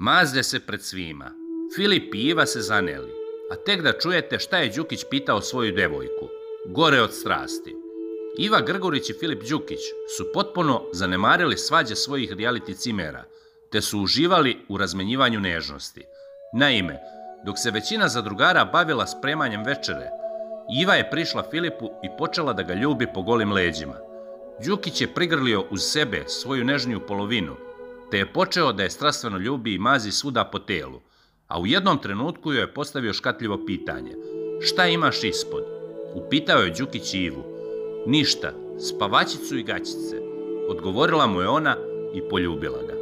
Mazde se pred svima. Filip i Iva se zaneli, a tek da čujete šta je Đukić pitao svoju devojku. Gore od strasti. Iva Grgurić i Filip Đukić su potpuno zanemarili svađe svojih reality cimera, te su uživali u razmenjivanju nežnosti. Naime, dok se većina zadrugara bavila spremanjem večere, Iva je prišla Filipu i počela da ga ljubi po golim leđima. Đukić je prigrlio uz sebe svoju nežniju polovinu, te je počeo da je strastveno ljubi i mazi svuda po telu, a u jednom trenutku joj je postavio škatljivo pitanje. Šta imaš ispod? Upitao je Đukić Ivu. Ništa, spavačicu i gaćice, odgovorila mu je ona i poljubila ga.